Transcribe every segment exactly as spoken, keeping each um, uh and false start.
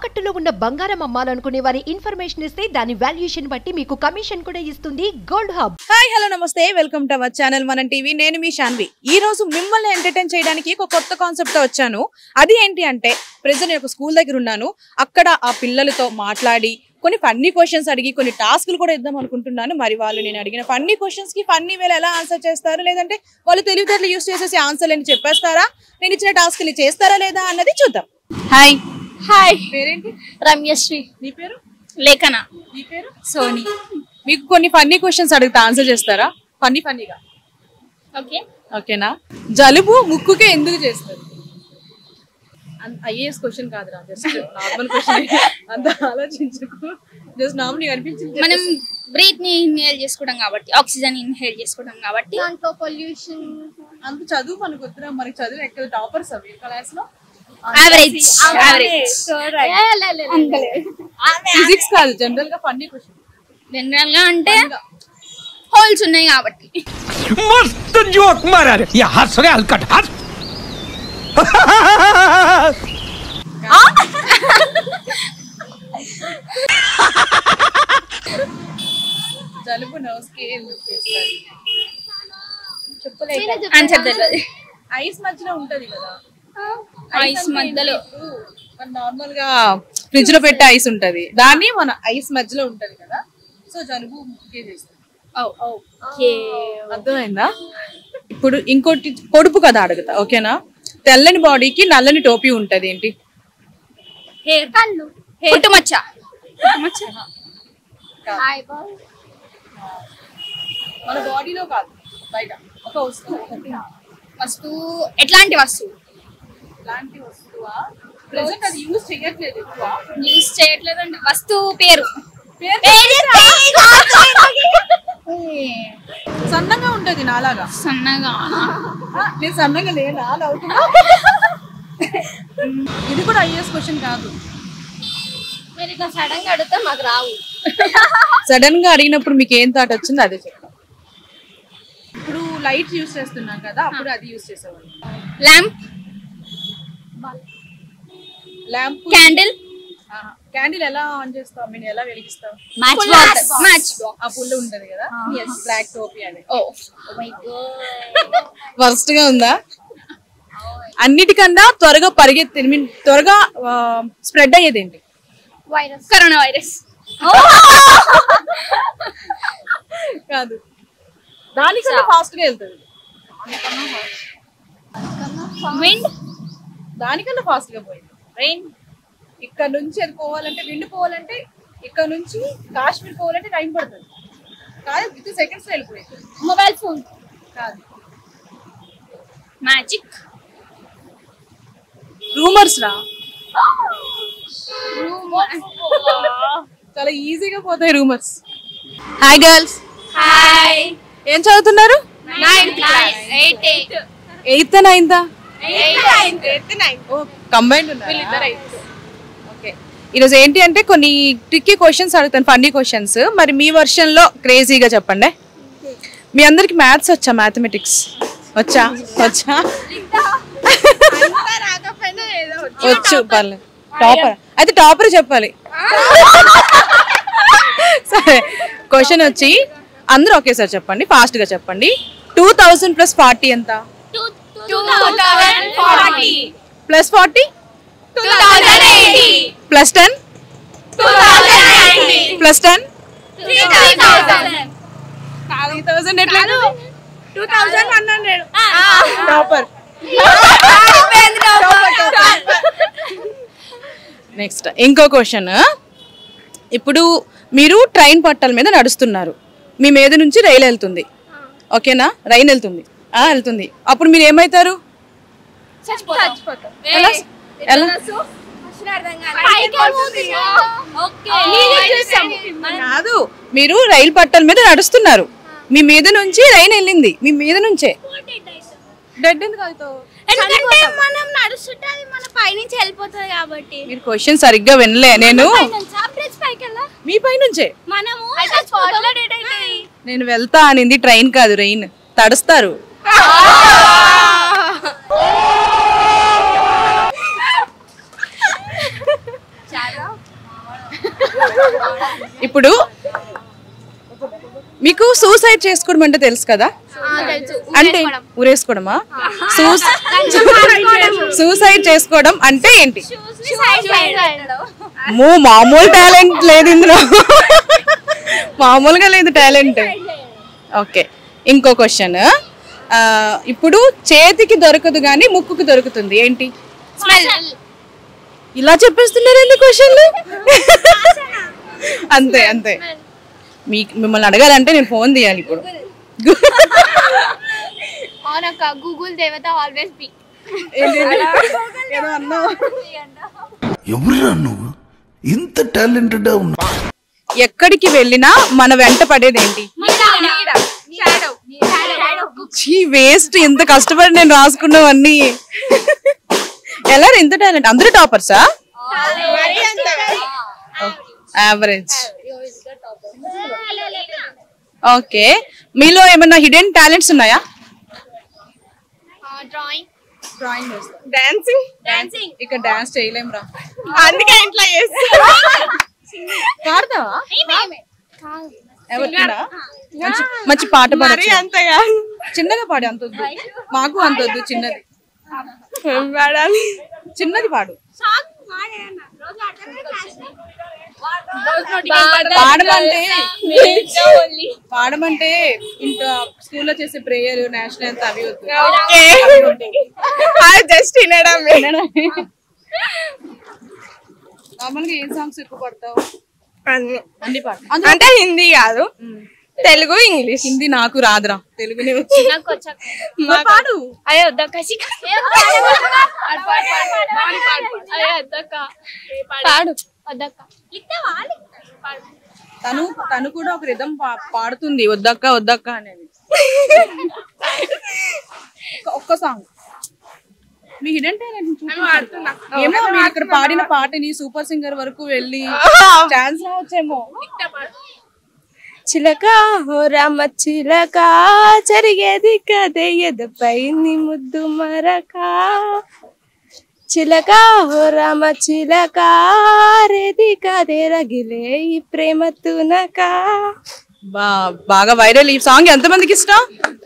తాకట్టులో ఉన్న బంగారం అమ్మాలనుకునే వారి ఇన్ఫర్మేషన్ ఇస్తే దాని వాల్యుయేషన్ బట్టి మీకు కమిషన్ కూడా ఇస్తుంది గోల్డ్ హబ్. హాయ్ హలో నమస్తే, welcome to our channel Manam TV. నేను మీ శాన్వి. ఈ రోజు మిమ్మల్ని ఎంటర్టైన్ చేయడానికి ఒక కొత్త కాన్సెప్ట్ తో వచ్చాను. అది ఏంటి అంటే, ప్రెజెంట్ నేను ఒక స్కూల్ దగ్గర ఉన్నాను. అక్కడ ఆ పిల్లలతో మాట్లాడి కొన్ని ఫన్నీ క్వశ్చన్స్ అడిగి కొన్ని టాస్క్లు కూడా ఇద్దాం అనుకుంటున్నాను. మరి వాళ్ళు నేను అడిగిన ఫన్నీ క్వశ్చన్స్ కి ఫన్నీ వేలు ఎలా ఆన్సర్ చేస్తారు, లేదంటే వాళ్ళు తెలివితేటలు యూస్ చేసేసి ఆన్సర్ అని చెప్పేస్తారా, నేను ఇచ్చిన టాస్క్లు చేస్తారా లేదా అన్నది చూద్దాం. హాయ్ హాయ్, పేరేంటి? రమ్యశ్రీ. నీ పేరు? లేఖన. నీ పేరు? సోని. మీకు కొన్ని ఫన్నీ క్వశ్చన్స్ అడిగితే ఆన్సర్ చేస్తారా? ఫన్నీ ఫన్నీగా. ఓకే ఓకేనా? జలుబు ముక్కుకే ఎందుకు చేస్తారు? ఐఏఎస్ క్వశ్చన్ కాదురా, జస్ట్ నార్మల్ క్వశ్చన్. అంత ఆలోచించకు, జస్ట్ నార్మల్ అనిపించింది. మనం బ్రీత్ ని ఇన్హేల్ చేసుకోవడం కాబట్టి, ఆక్సిజన్ ఇన్హేల్ చేసుకోవడం కాబట్టి. దాంట్లో పొల్యూషన్. అంత చదువు మనకు వద్దురా, మనకి చదువు ఎక్కడ టాపర్స్ అవి క్లాస్ లో. యావరేజ్ యావరేజ్ ఫిజిక్స్ కాదు, జనరల్ గా ఫన్నీ క్వశ్చన్. జనరల్ గా అంటే హోల్స్ ఉన్నాయి కాబట్టి. मस्त जोक मारा रे ये हंस रे हलकट हंस జలుబు నోస్ కి ఎందుకు చేస్తారు? ఆన్సర్ తెలియదు. ఐస్ మధ్యలో ఉంటది కదా, ఐస్ మధ్యలో నార్మల్ గా ఫ్రిడ్జ్ లో పెట్టే ఐస్ ఉంటది, దాన్ని మన ఐస్ మధ్యలో ఉంటది కదా, సో జలుబు ముక్కుకే చేస్తుంది. అర్థమైందా? ఇప్పుడు ఇంకోటి పొడుపు కదా అడుగుతా, ఓకేనా? తెల్లని బాడీకి నల్లని టోపీ ఉంటది, ఏంటి? హెయిర్. కళ్ళు. పుట్టుమచ్చ. పుట్టుమచ్చ మన బాడీలో కాదు, బయట ఒక వస్తువు. వస్తువు. ఎట్లాంటి వస్తువు? ఇలాంటి వస్తువా? ప్రెజెంట్ అది యూజ్ చేయట్లేదు ఎక్కువ. యూజ్ చేయట్లేదు అంటే వస్తువు పేరు. సన్నగా ఉంటది నాలాగా. సన్నగా? నేను సన్నగా లేనా అవుతున్నా? ఇది కూడా ఐఏఎస్ క్వశ్చన్ కాదు. మీరు ఇట్లా సడన్ గా అడిగితే మాకు రావు. సడన్ గా అడిగినప్పుడు మీకు ఏం థాట్ వచ్చింది అదే చెప్తాం. ఇప్పుడు లైట్ యూజ్ చేస్తున్నాం కదా, అప్పుడు అది యూజ్ చేసేవాళ్ళు. ల్యాంప్. ల్యాంప్. క్యాండిల్. క్యాండిల్ ఎలా ఆన్ చేస్తావు, నేను ఎలా వెలిగిస్తావు? Match box. Match box. ఆ పుల్ల ఉంటది కదా, బ్లాక్ టోపీ అని. ఓ మై గాడ్, వర్స్ట్ గా ఉందా? అన్నిటికన్నా త్వరగా పరిగెత్తి మీన్ త్వరగా స్ప్రెడ్ అయ్యేది ఏంటి? వైరస్. Corona virus. కాదు, దానికన్నా ఫాస్ట్ గా వెళ్తుంది. విండ్. దానికన్నా ఫాస్ట్ గా పోయింది. రెయిన్. ఇక్కడ నుంచి అది పోవాలంటే, విండ్ పోవాలంటే, ఇక్కడ నుంచి కాశ్మీర్ పోవాలంటే టైం పడుతుంది. కాదు, విత్ సెకండ్స్ లో వెళ్ళిపోయింది. Mobile phone. కాదు. మ్యాజిక్. రూమర్స్ రా. చాలా ఈజీగా పోతాయి రూమర్స్. Hi girls. హాయ్. ఏం చదువుతున్నారు? Ninth class. Eighth. Eighth ninth? Combined. Okay, ఈరోజు ఏంటి అంటే కొన్ని ట్రిక్కీ క్వశ్చన్స్ అడుగుతాను, ఫన్నీ క్వశ్చన్స్. మరి మీ వర్షన్ లో క్రేజీగా చెప్పండి. మీ అందరికి మ్యాథ్స్ వచ్చా? మ్యాథమెటిక్స్ వచ్చా? వచ్చా? వచ్చు, పర్లేదు. టాపర్ అయితే టాపర్ చెప్పాలి. సరే, క్వశ్చన్ వచ్చి అందరూ ఒకేసారి చెప్పండి, ఫాస్ట్ గా చెప్పండి. టూ థౌసండ్ ప్లస్ ఫార్టీ ఎంత? Plus forty plus ten plus ten topper. Next ఇంకో క్వశ్చన్. ఇప్పుడు మీరు ట్రైన్ పట్టాల మీద నడుస్తున్నారు, మీ మీద నుంచి రైలు వెళ్తుంది, ఓకేనా? రైలు వెళ్తుంది వెళ్తుంది అప్పుడు మీరు ఏమవుతారు? కాదు, మీరు రైలు పట్టాల మీద నడుస్తున్నారు, మీ మీద నుంచి రైలు వెళ్ళింది, మీ మీద నుంచే. డెడ్ ఎందుకు అవుతావు? ఎందుకంటే మనం నడుస్తుంటే అది మన పై నుంచి వెళ్ళిపోతుంది కాబట్టి. మీరు క్వశ్చన్ సరిగ్గా వినలే. నేను మీ పై నుంచే. మనము నేను వెళ్తా అనింది ట్రైన్ కాదు, రైన్. తడుస్తారు. ఇప్పుడు మీకు సూసైడ్ చేసుకోవడం అంటే తెలుసు కదా, అంటే ఊరేసుకోవడమా? సూసైడ్ చేసుకోవడం అంటే ఏంటి? మో మామూలు టాలెంట్ లేదు ఇందులో, మామూలుగా లేదు టాలెంట్. ఓకే, ఇంకో క్వశ్చన్. ఇప్పుడు చేతికి దొరకదు కానీ ముక్కుకి దొరుకుతుంది, ఏంటి? ఇలా చెప్పేస్తున్నారు ఎన్ని క్వశ్చన్లు. అంతే అంతే. మీ మిమ్మల్ని అడగాలంటే నేను ఫోన్ తీయాలి ఇప్పుడు. గూగుల్ దేవత ఆల్వేస్ బి. ఎవరురా నువ్వు ఇంత టాలెంటెడ్ ఉన్నా? ఎక్కడికి వెళ్ళినా మన వెంట పడేది ఏంటి? వేస్ట్, ఇంత కష్టపడి నేను రాసుకున్నవన్నీ. ఎలా ఇంత టాలెంట్? అందరూ టాపర్సా? యావరేజ్. ఓకే, మీలో ఏమన్నా హిడెన్ టాలెంట్స్ ఉన్నాయా? Drawing, drawing, dancing. డాన్సింగ్ ఇక్కడ డాన్స్ చేయలేం రా, అందుకే ఇంట్లో పాడతావా? ఎవరికైనా మంచి మంచి పాట పాడచ్చు, చిన్నగా పాడు. అంత వద్దు మాకు, అంత వద్దు, చిన్నది చిన్నది పాడు. పాడమంటే పాడమంటే ఇంట్లో స్కూల్లో చేసే ప్రేయర్, నేషనల్ అంతా అవి వద్దు, జస్ట్ వినడం. నార్మల్ గా ఏం సాంగ్స్ ఎక్కువ పడతావు? అన్ని పాడు. అంటే హిందీ కాదు, తెలుగు, ఇంగ్లీష్. హిందీ నాకు రాదురా, తెలుగునే వచ్చి. పాడు. అయ్యో పాడు. తను తను కూడా ఒక రిధం పాడుతుంది, వద్దక్క వద్దక్క అనేది. ఒక్క సాంగ్ మీ హిడెన్ టాలెంట్ ఏమో. మీరు ఇక్కడ పాడిన పాటని సూపర్ సింగర్ వరకు వెళ్ళి ఛాన్స్ రావచ్చేమో. చిలక హో రామ చిలక, జరిగేది కదే ఎదపై నీ ముద్దు మరక. చిలక హో రామ చిలక, రేది కదే రగిలే ఈ ప్రేమ తునక. బా బాగా వైరల్ ఈ సాంగ్. ఎంత మందికి ఇష్టం?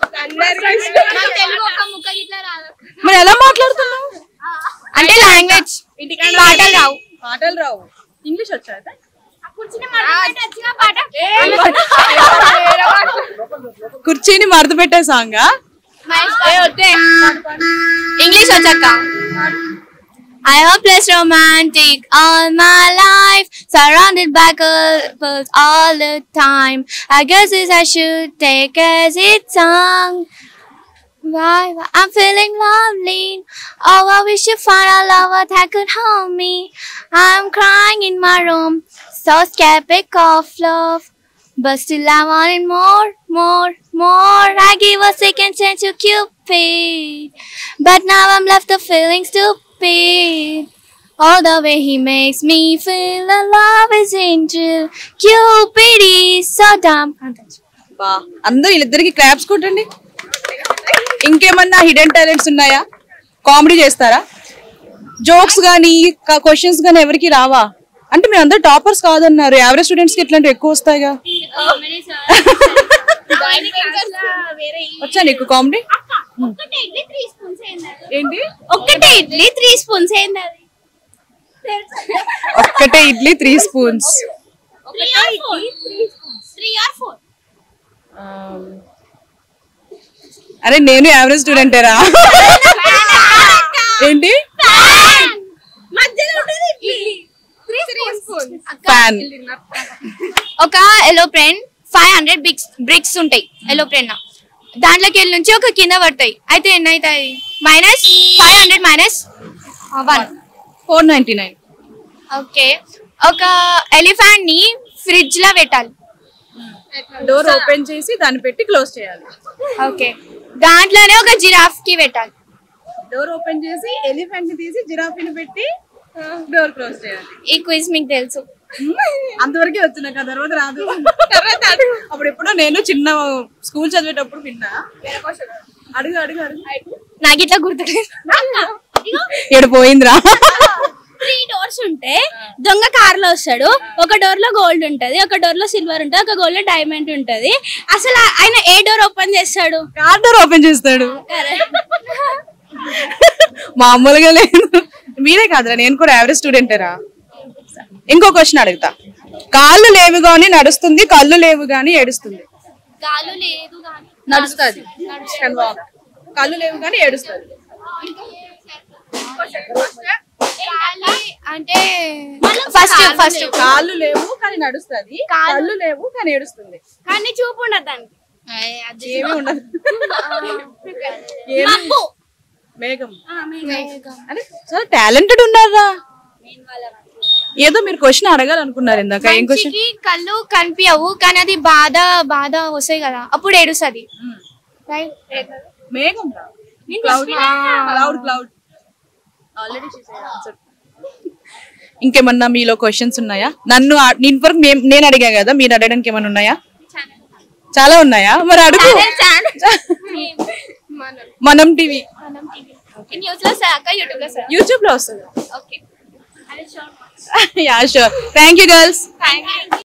మరి ఎలా మాట్లాడుతున్నావు? అంటే లాంగ్వేజ్, పాటలు రావు. పాటలు రావు. ఇంగ్లీష్ వచ్చా? కుర్చీని మడత పెట్టే సాంగా? ఇంగ్లీష్ వచ్చాక I hope less romantic all my life, surrounded by girls all the time. I guess this I should take as it's sung. Why I'm feeling lovely. Oh, I wish you find a lover that could hold me. I'm crying in my room, so skeptic of love, but still I wanted more, more, more. I give a second chance to Cupid, but now I'm left of feeling stupid. All the way he makes me feel the love is angel. Cupid is so dumb. బా, అందరూ వీళ్ళిద్దరికి claps కొట్టండి. ఇంకేమన్నా hidden talents ఉన్నాయా? Comedy చేస్తారా? Jokes గానీ questions గానీ ఎవరికి రావా? అంటే మీరు అందరూ టాపర్స్ కాదన్నారు, యావరేజ్ స్టూడెంట్స్ కి ఇట్లాంటివి ఎక్కువ వస్తాయిగా. వచ్చా నీకు కామెడీ? ఏంటి? ఒక్కటే ఇడ్లీ త్రీ స్పూన్స్ ఏంది అది? ఒక్కటే ఇడ్లీ త్రీ స్పూన్స్. అరే నేను యావరేజ్ స్టూడెంటేరా. ఏంటి? ఫ్యాన్. ఒక aeroplane five hundred bricks bricks ఉంటాయి ఎలోప్లేన్. దాంట్లోకి వెళ్ళి నుంచి ఒక కింద పడతాయి. అయితే ఎన్ని అవుతాయి? Minus five hundred minus one four ninety nine. Okay, ఒక ఎలిఫెంట్ ని ఫ్రిడ్జ్ లో పెట్టాలి. డోర్ ఓపెన్ చేసి దాన్ని పెట్టి క్లోజ్ చేయాలి. ఓకే, దాంట్లోనే ఒక జిరాఫ్ కి పెట్టాలి. డోర్ ఓపెన్ చేసి ఎలిఫెంట్ ని తీసి జిరాఫ్ ని పెట్టి డోర్ క్లోజ్ చేయాలి. ఈ క్విజ్ మీకు తెలుసు? అంతవరకే వచ్చిన కదా, తర్వాత రాదు. అప్పుడు ఎప్పుడో నేను చిన్న స్కూల్ చదివేటప్పుడు విన్నా. అడుగు అడుగు అడుగు. నాకు ఇట్లా గుర్తులేదు. ఎక్కడ పోయిందిరా? త్రీ డోర్స్ ఉంటే దొంగ కార్ లో వస్తాడు. ఒక డోర్ లో గోల్డ్ ఉంటది, ఒక డోర్ లో సిల్వర్ ఉంటది, ఒక డోర్ లో డైమండ్ ఉంటది. అసలు ఆయన ఏ డోర్ ఓపెన్ చేస్తాడు? కార్ డోర్ ఓపెన్ చేస్తాడు. మామూలుగా లేదు. మీరే కాదురా, నేను కూడా యావరేజ్ స్టూడెంటేరా. ఇంకో క్వశ్చన్ అడుగుతా. కాళ్ళు లేవు గాని నడుస్తుంది, కళ్ళు లేవు గాని ఏడుస్తుంది. కాలు లేదు కానీ నడుస్తుంది, కళ్ళు లేవు గాని ఏడుస్తుంది. అంటే ఫస్ట్ ఫస్ట్ కాళ్ళు లేవు కానీ నడుస్తుంది, కళ్ళు లేవు కానీ ఏడుస్తుంది. కానీ చూపు ఉండదు దానికి. ఏమీ ఉండదు. మబ్బు. మేఘం. అరే చాలా టాలెంటెడ్ ఉన్నారా. ఏదో మీరు క్వశ్చన్ అడగాలనుకున్నారు ఇందాక. ఏం క్వశ్చన్? కళ్ళు కనిపించవు కానీ అది బాధ బాధ వస్తాయి కదా, అప్పుడు ఏడుస్తుంది. మేఘం. Cloud cloud cloud already answer. ఇంకేమన్నా మీలో క్వశ్చన్స్ ఉన్నాయా? నన్ను ఇంతవరకు నేను అడిగా కదా, మీరు అడగడానికి ఏమన్నా ఉన్నాయా? చాలా ఉన్నాయా? మరి అడుగు. మనం టీవీ యూట్యూబ్ లో వస్తుంది. Yeah sure. Thank you girls.